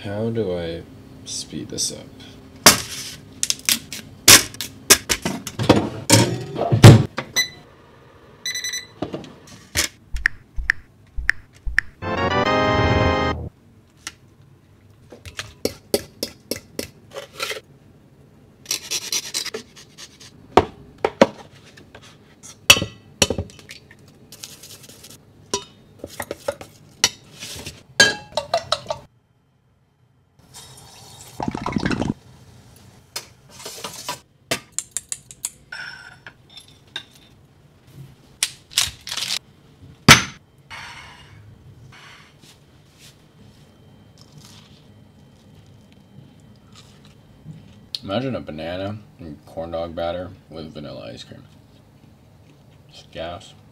How do I speed this up? Imagine a banana and corn dog batter with vanilla ice cream. It's gas.